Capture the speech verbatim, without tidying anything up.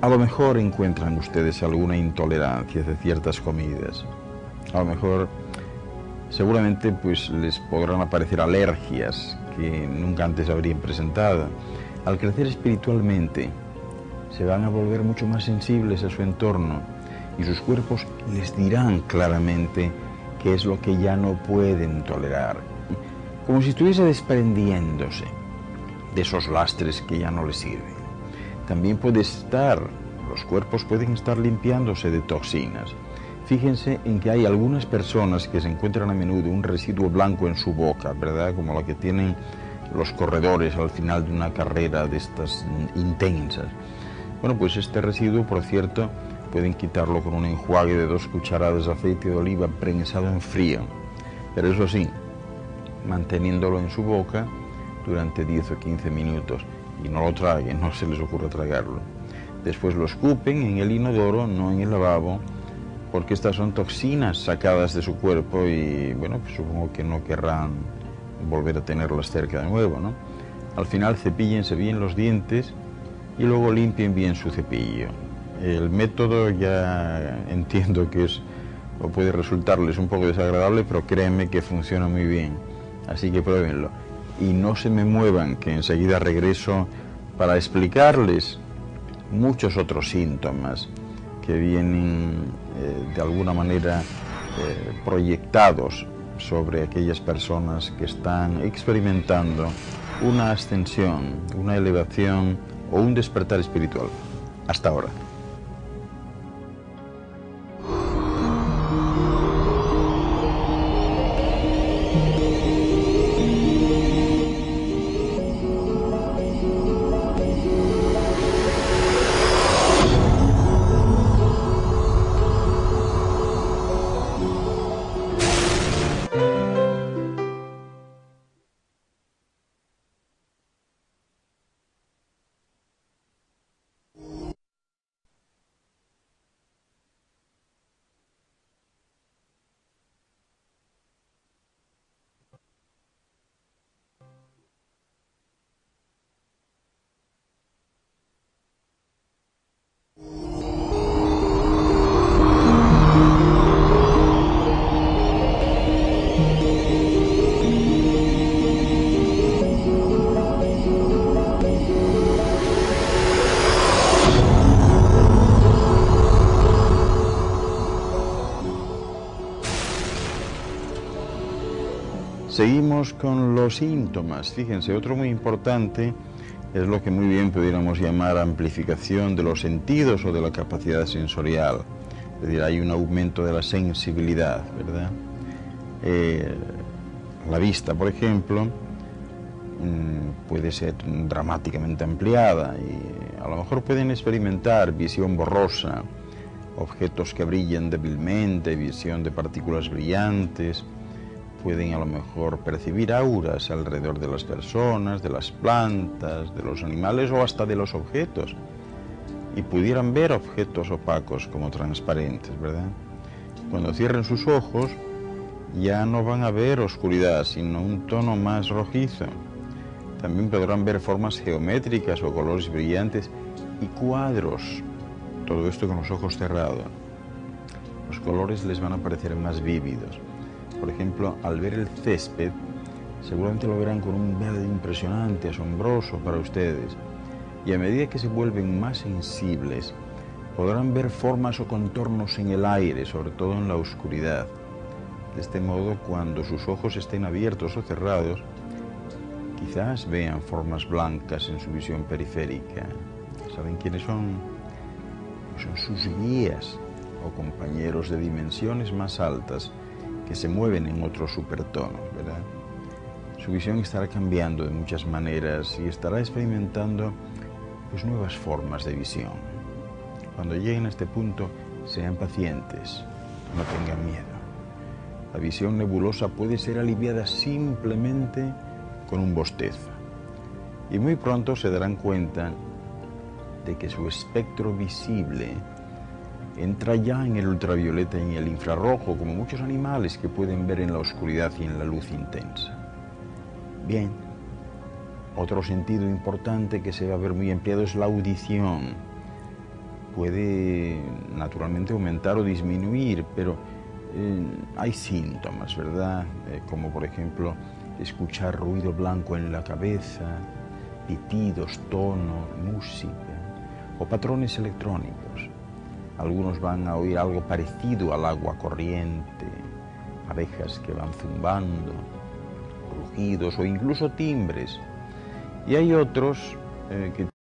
A lo mejor encuentran ustedes alguna intolerancia de ciertas comidas. A lo mejor, seguramente, pues les podrán aparecer alergias que nunca antes habrían presentado. Al crecer espiritualmente, se van a volver mucho más sensibles a su entorno y sus cuerpos les dirán claramente qué es lo que ya no pueden tolerar. Como si estuviese desprendiéndose de esos lastres que ya no les sirven. También puede estar, los cuerpos pueden estar limpiándose de toxinas. Fíjense en que hay algunas personas que se encuentran a menudo un residuo blanco en su boca, ¿verdad? Como la que tienen los corredores al final de una carrera de estas intensas. Bueno, pues este residuo, por cierto, pueden quitarlo con un enjuague de dos cucharadas de aceite de oliva prensado en frío. Pero eso sí, manteniéndolo en su boca durante diez o quince minutos. Y no lo traguen, no se les ocurra tragarlo. Después lo escupen en el inodoro, no en el lavabo, porque estas son toxinas sacadas de su cuerpo y, bueno, pues supongo que no querrán volver a tenerlas cerca de nuevo, ¿no? Al final cepíllense bien los dientes y luego limpien bien su cepillo. El método ya entiendo que es, o puede resultarles un poco desagradable, pero créanme que funciona muy bien. Así que pruébenlo. Y no se me muevan, que enseguida regreso para explicarles muchos otros síntomas que vienen eh, de alguna manera eh, proyectados sobre aquellas personas que están experimentando una ascensión, una elevación o un despertar espiritual. Hasta ahora. Seguimos con los síntomas. Fíjense, otro muy importante es lo que muy bien pudiéramos llamar amplificación de los sentidos o de la capacidad sensorial. Es decir, hay un aumento de la sensibilidad, ¿verdad? Eh, la vista, por ejemplo, puede ser dramáticamente ampliada y a lo mejor pueden experimentar visión borrosa, objetos que brillan débilmente, visión de partículas brillantes. Pueden a lo mejor percibir auras alrededor de las personas, de las plantas, de los animales o hasta de los objetos. Y pudieran ver objetos opacos como transparentes, ¿verdad? Cuando cierren sus ojos ya no van a ver oscuridad, sino un tono más rojizo. También podrán ver formas geométricas o colores brillantes y cuadros. Todo esto con los ojos cerrados. Los colores les van a parecer más vívidos. Por ejemplo, al ver el césped, seguramente lo verán con un verde impresionante, asombroso para ustedes. Y a medida que se vuelven más sensibles, podrán ver formas o contornos en el aire, sobre todo en la oscuridad. De este modo, cuando sus ojos estén abiertos o cerrados, quizás vean formas blancas en su visión periférica. ¿Saben quiénes son? Son sus guías o compañeros de dimensiones más altas que se mueven en otros supertonos, ¿verdad? Su visión estará cambiando de muchas maneras y estará experimentando pues, nuevas formas de visión. Cuando lleguen a este punto, sean pacientes, no tengan miedo. La visión nebulosa puede ser aliviada simplemente con un bostezo. Y muy pronto se darán cuenta de que su espectro visible entra ya en el ultravioleta y en el infrarrojo, como muchos animales que pueden ver en la oscuridad y en la luz intensa. Bien, otro sentido importante que se va a ver muy empleado es la audición. puede naturalmente aumentar o disminuir, pero eh, hay síntomas, ¿verdad? Eh, como por ejemplo escuchar ruido blanco en la cabeza, pitidos, tono, música o patrones electrónicos. Algunos van a oír algo parecido al agua corriente, abejas que van zumbando, rugidos o incluso timbres. Y hay otros eh, que